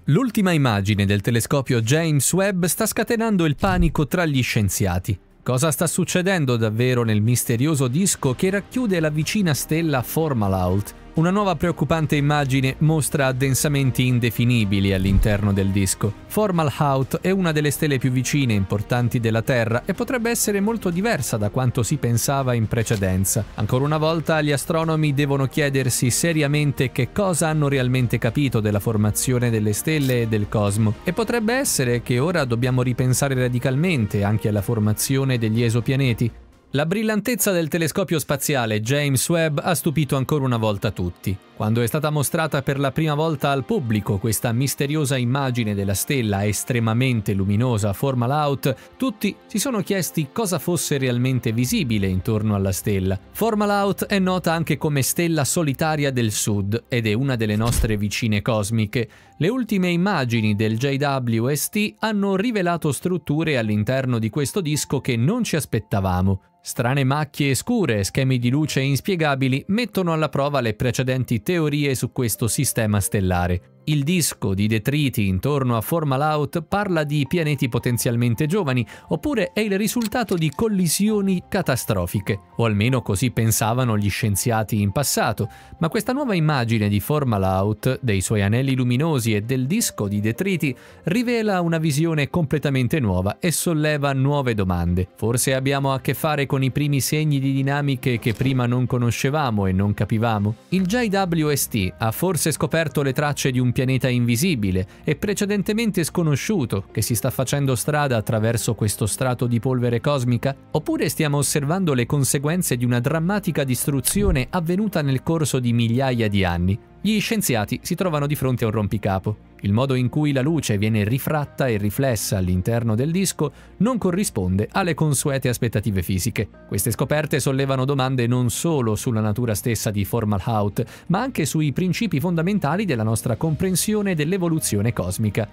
L'ultima immagine del telescopio James Webb sta scatenando il panico tra gli scienziati. Cosa sta succedendo davvero nel misterioso disco che racchiude la vicina stella Fomalhaut? Una nuova preoccupante immagine mostra addensamenti indefinibili all'interno del disco. Fomalhaut è una delle stelle più vicine e importanti della Terra e potrebbe essere molto diversa da quanto si pensava in precedenza. Ancora una volta gli astronomi devono chiedersi seriamente che cosa hanno realmente capito della formazione delle stelle e del cosmo. E potrebbe essere che ora dobbiamo ripensare radicalmente anche alla formazione degli esopianeti. La brillantezza del telescopio spaziale James Webb ha stupito ancora una volta tutti. Quando è stata mostrata per la prima volta al pubblico questa misteriosa immagine della stella estremamente luminosa Fomalhaut, tutti si sono chiesti cosa fosse realmente visibile intorno alla stella. Fomalhaut è nota anche come stella solitaria del Sud ed è una delle nostre vicine cosmiche. Le ultime immagini del JWST hanno rivelato strutture all'interno di questo disco che non ci aspettavamo. Strane macchie scure e schemi di luce inspiegabili mettono alla prova le precedenti teorie su questo sistema stellare. Il disco di detriti intorno a Fomalhaut parla di pianeti potenzialmente giovani, oppure è il risultato di collisioni catastrofiche, o almeno così pensavano gli scienziati in passato, ma questa nuova immagine di Fomalhaut, dei suoi anelli luminosi e del disco di detriti, rivela una visione completamente nuova e solleva nuove domande. Forse abbiamo a che fare con i primi segni di dinamiche che prima non conoscevamo e non capivamo? Il JWST ha forse scoperto le tracce di un pianeta invisibile e precedentemente sconosciuto che si sta facendo strada attraverso questo strato di polvere cosmica? Oppure stiamo osservando le conseguenze di una drammatica distruzione avvenuta nel corso di migliaia di anni? Gli scienziati si trovano di fronte a un rompicapo. Il modo in cui la luce viene rifratta e riflessa all'interno del disco non corrisponde alle consuete aspettative fisiche. Queste scoperte sollevano domande non solo sulla natura stessa di Fomalhaut, ma anche sui principi fondamentali della nostra comprensione dell'evoluzione cosmica.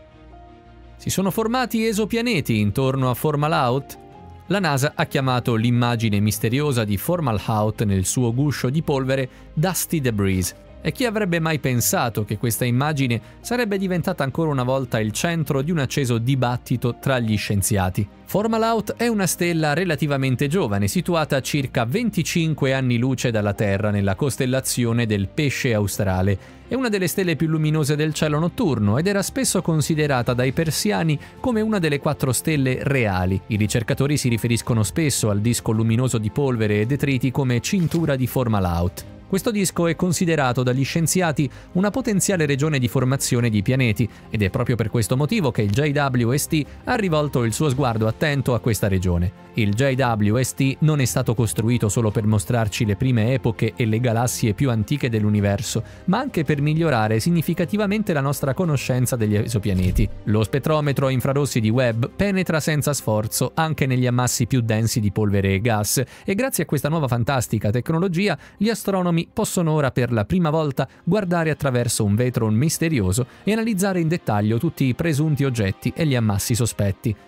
Si sono formati esopianeti intorno a Fomalhaut? La NASA ha chiamato l'immagine misteriosa di Fomalhaut nel suo guscio di polvere Dusty Debris. E chi avrebbe mai pensato che questa immagine sarebbe diventata ancora una volta il centro di un acceso dibattito tra gli scienziati? Fomalhaut è una stella relativamente giovane, situata a circa 25 anni luce dalla Terra nella costellazione del Pesce australe. È una delle stelle più luminose del cielo notturno ed era spesso considerata dai persiani come una delle 4 stelle reali. I ricercatori si riferiscono spesso al disco luminoso di polvere e detriti come cintura di Fomalhaut. Questo disco è considerato dagli scienziati una potenziale regione di formazione di pianeti ed è proprio per questo motivo che il JWST ha rivolto il suo sguardo attento a questa regione. Il JWST non è stato costruito solo per mostrarci le prime epoche e le galassie più antiche dell'universo, ma anche per migliorare significativamente la nostra conoscenza degli esopianeti. Lo spettrometro a infrarossi di Webb penetra senza sforzo anche negli ammassi più densi di polvere e gas e grazie a questa nuova fantastica tecnologia gli astronomi possono ora per la prima volta guardare attraverso un vetro misterioso e analizzare in dettaglio tutti i presunti oggetti e gli ammassi sospetti.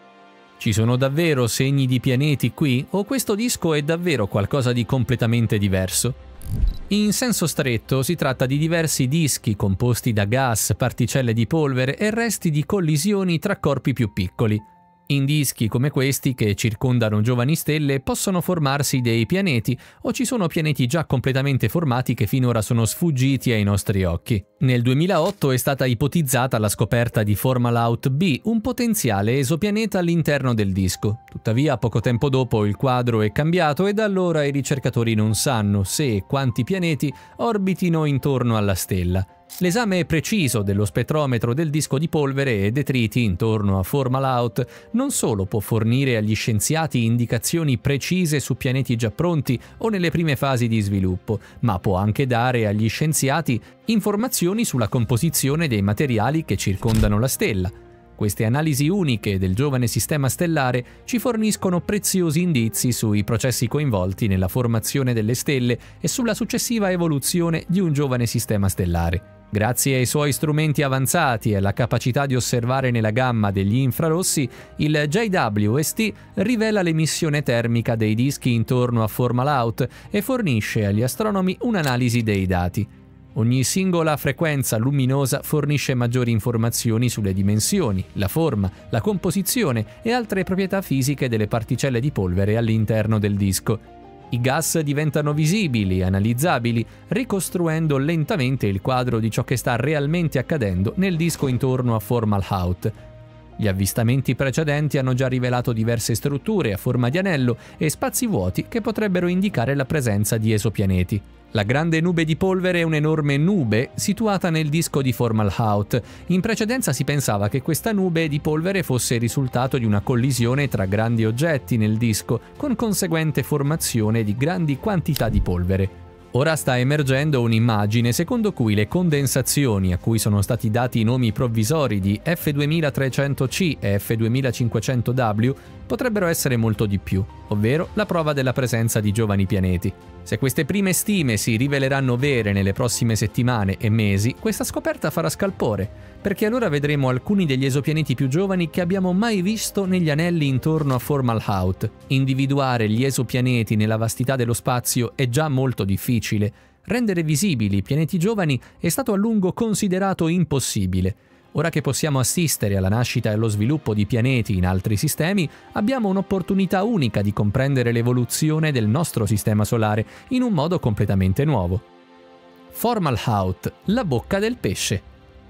Ci sono davvero segni di pianeti qui? O questo disco è davvero qualcosa di completamente diverso? In senso stretto si tratta di diversi dischi composti da gas, particelle di polvere e resti di collisioni tra corpi più piccoli. In dischi come questi, che circondano giovani stelle, possono formarsi dei pianeti o ci sono pianeti già completamente formati che finora sono sfuggiti ai nostri occhi. Nel 2008 è stata ipotizzata la scoperta di Fomalhaut B, un potenziale esopianeta all'interno del disco. Tuttavia, poco tempo dopo il quadro è cambiato e da allora i ricercatori non sanno se e quanti pianeti orbitino intorno alla stella. L'esame preciso dello spettrometro del disco di polvere e detriti intorno a Fomalhaut non solo può fornire agli scienziati indicazioni precise su pianeti già pronti o nelle prime fasi di sviluppo, ma può anche dare agli scienziati informazioni sulla composizione dei materiali che circondano la stella. Queste analisi uniche del giovane sistema stellare ci forniscono preziosi indizi sui processi coinvolti nella formazione delle stelle e sulla successiva evoluzione di un giovane sistema stellare. Grazie ai suoi strumenti avanzati e alla capacità di osservare nella gamma degli infrarossi, il JWST rivela l'emissione termica dei dischi intorno a Fomalhaut e fornisce agli astronomi un'analisi dei dati. Ogni singola frequenza luminosa fornisce maggiori informazioni sulle dimensioni, la forma, la composizione e altre proprietà fisiche delle particelle di polvere all'interno del disco. I gas diventano visibili, analizzabili, ricostruendo lentamente il quadro di ciò che sta realmente accadendo nel disco intorno a Fomalhaut. Gli avvistamenti precedenti hanno già rivelato diverse strutture a forma di anello e spazi vuoti che potrebbero indicare la presenza di esopianeti. La grande nube di polvere è un'enorme nube situata nel disco di Fomalhaut. In precedenza si pensava che questa nube di polvere fosse il risultato di una collisione tra grandi oggetti nel disco, con conseguente formazione di grandi quantità di polvere. Ora sta emergendo un'immagine secondo cui le condensazioni, a cui sono stati dati i nomi provvisori di F2300C e F2500W, potrebbero essere molto di più, ovvero la prova della presenza di giovani pianeti. Se queste prime stime si riveleranno vere nelle prossime settimane e mesi, questa scoperta farà scalpore, perché allora vedremo alcuni degli esopianeti più giovani che abbiamo mai visto negli anelli intorno a Fomalhaut. Individuare gli esopianeti nella vastità dello spazio è già molto difficile. Rendere visibili i pianeti giovani è stato a lungo considerato impossibile. Ora che possiamo assistere alla nascita e allo sviluppo di pianeti in altri sistemi, abbiamo un'opportunità unica di comprendere l'evoluzione del nostro sistema solare in un modo completamente nuovo. Fomalhaut, la bocca del pesce.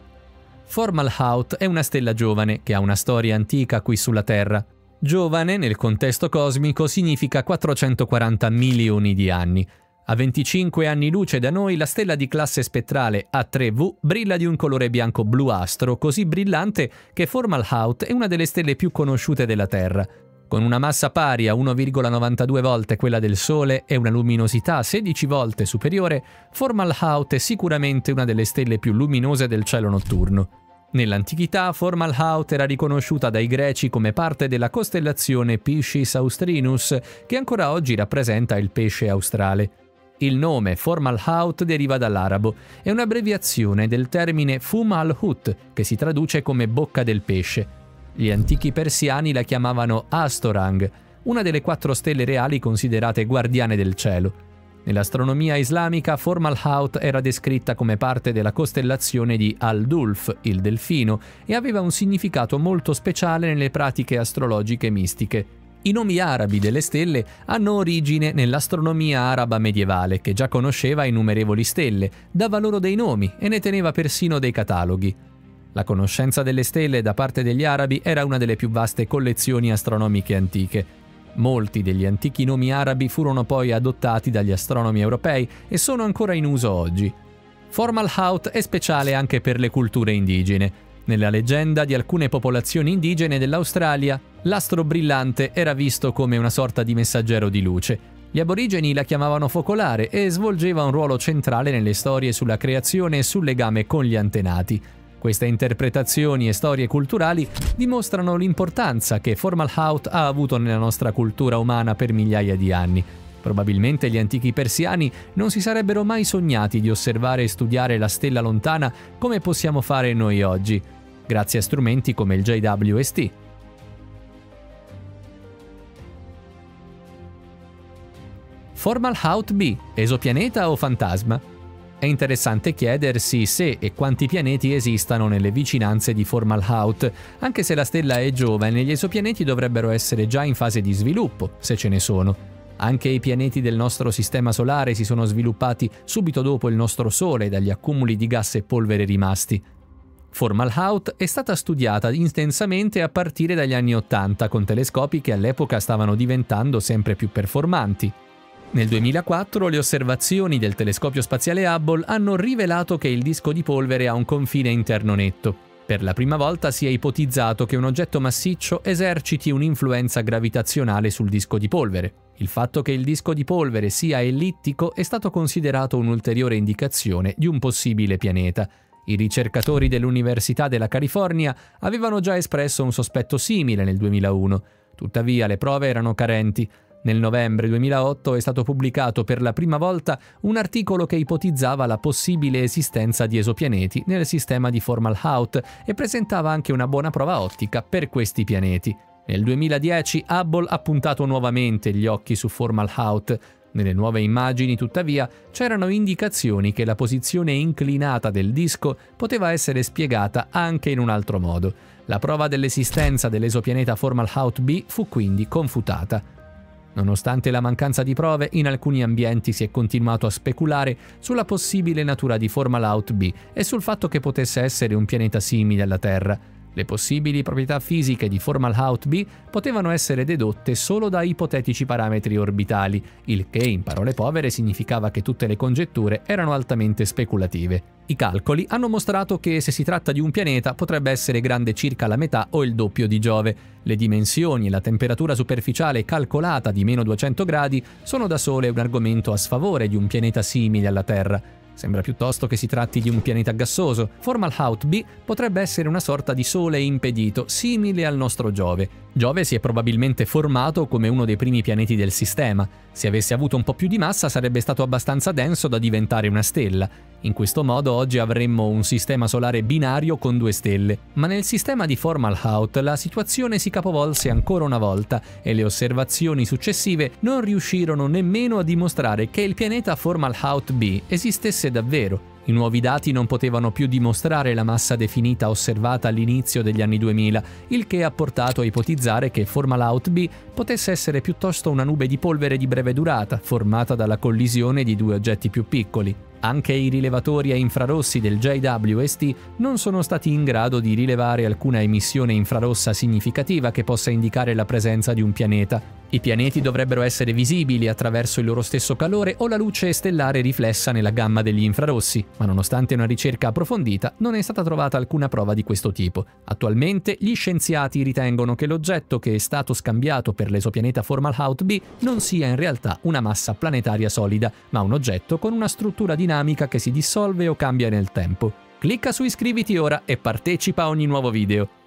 Fomalhaut è una stella giovane che ha una storia antica qui sulla Terra. Giovane, nel contesto cosmico, significa 440 milioni di anni. A 25 anni luce da noi, la stella di classe spettrale A3V brilla di un colore bianco-bluastro così brillante che Fomalhaut è una delle stelle più conosciute della Terra. Con una massa pari a 1,92 volte quella del Sole e una luminosità 16 volte superiore, Fomalhaut è sicuramente una delle stelle più luminose del cielo notturno. Nell'antichità, Fomalhaut era riconosciuta dai greci come parte della costellazione Piscis Austrinus, che ancora oggi rappresenta il pesce australe. Il nome Fomalhaut deriva dall'arabo, è un'abbreviazione del termine Fumalhut, che si traduce come bocca del pesce. Gli antichi persiani la chiamavano Astorang, una delle 4 stelle reali considerate guardiane del cielo. Nell'astronomia islamica, Fomalhaut era descritta come parte della costellazione di Al-Dulf, il delfino, e aveva un significato molto speciale nelle pratiche astrologiche mistiche. I nomi arabi delle stelle hanno origine nell'astronomia araba medievale, che già conosceva innumerevoli stelle, dava loro dei nomi e ne teneva persino dei cataloghi. La conoscenza delle stelle da parte degli arabi era una delle più vaste collezioni astronomiche antiche. Molti degli antichi nomi arabi furono poi adottati dagli astronomi europei e sono ancora in uso oggi. Fomalhaut è speciale anche per le culture indigene. Nella leggenda di alcune popolazioni indigene dell'Australia, l'astro brillante era visto come una sorta di messaggero di luce. Gli aborigeni la chiamavano focolare e svolgeva un ruolo centrale nelle storie sulla creazione e sul legame con gli antenati. Queste interpretazioni e storie culturali dimostrano l'importanza che Fomalhaut ha avuto nella nostra cultura umana per migliaia di anni. Probabilmente gli antichi persiani non si sarebbero mai sognati di osservare e studiare la stella lontana come possiamo fare noi oggi, grazie a strumenti come il JWST. Fomalhaut B, esopianeta o fantasma? È interessante chiedersi se e quanti pianeti esistano nelle vicinanze di Fomalhaut. Anche se la stella è giovane, gli esopianeti dovrebbero essere già in fase di sviluppo, se ce ne sono. Anche i pianeti del nostro sistema solare si sono sviluppati subito dopo il nostro Sole dagli accumuli di gas e polvere rimasti. Fomalhaut è stata studiata intensamente a partire dagli anni '80 con telescopi che all'epoca stavano diventando sempre più performanti. Nel 2004 le osservazioni del telescopio spaziale Hubble hanno rivelato che il disco di polvere ha un confine interno netto. Per la prima volta si è ipotizzato che un oggetto massiccio eserciti un'influenza gravitazionale sul disco di polvere. Il fatto che il disco di polvere sia ellittico è stato considerato un'ulteriore indicazione di un possibile pianeta. I ricercatori dell'Università della California avevano già espresso un sospetto simile nel 2001. Tuttavia le prove erano carenti. Nel novembre 2008 è stato pubblicato per la prima volta un articolo che ipotizzava la possibile esistenza di esopianeti nel sistema di Fomalhaut e presentava anche una buona prova ottica per questi pianeti. Nel 2010 Hubble ha puntato nuovamente gli occhi su Fomalhaut. Nelle nuove immagini, tuttavia, c'erano indicazioni che la posizione inclinata del disco poteva essere spiegata anche in un altro modo. La prova dell'esistenza dell'esopianeta Fomalhaut B fu quindi confutata. Nonostante la mancanza di prove, in alcuni ambienti si è continuato a speculare sulla possibile natura di Fomalhaut B e sul fatto che potesse essere un pianeta simile alla Terra. Le possibili proprietà fisiche di Fomalhaut B potevano essere dedotte solo da ipotetici parametri orbitali, il che in parole povere significava che tutte le congetture erano altamente speculative. I calcoli hanno mostrato che se si tratta di un pianeta potrebbe essere grande circa la metà o il doppio di Giove. Le dimensioni e la temperatura superficiale calcolata di meno 200 gradi sono da sole un argomento a sfavore di un pianeta simile alla Terra. Sembra piuttosto che si tratti di un pianeta gassoso. Fomalhaut B potrebbe essere una sorta di sole impedito, simile al nostro Giove. Giove si è probabilmente formato come uno dei primi pianeti del sistema. Se avesse avuto un po' più di massa sarebbe stato abbastanza denso da diventare una stella. In questo modo oggi avremmo un sistema solare binario con 2 stelle. Ma nel sistema di Fomalhaut la situazione si capovolse ancora una volta e le osservazioni successive non riuscirono nemmeno a dimostrare che il pianeta Fomalhaut B esistesse davvero. I nuovi dati non potevano più dimostrare la massa definita osservata all'inizio degli anni 2000, il che ha portato a ipotizzare che Fomalhaut B potesse essere piuttosto una nube di polvere di breve durata, formata dalla collisione di 2 oggetti più piccoli. Anche i rilevatori a infrarossi del JWST non sono stati in grado di rilevare alcuna emissione infrarossa significativa che possa indicare la presenza di un pianeta. I pianeti dovrebbero essere visibili attraverso il loro stesso calore o la luce stellare riflessa nella gamma degli infrarossi, ma nonostante una ricerca approfondita non è stata trovata alcuna prova di questo tipo. Attualmente gli scienziati ritengono che l'oggetto che è stato scambiato per l'esopianeta Fomalhaut B non sia in realtà una massa planetaria solida, ma un oggetto con una struttura dinamica che si dissolve o cambia nel tempo. Clicca su iscriviti ora e partecipa a ogni nuovo video.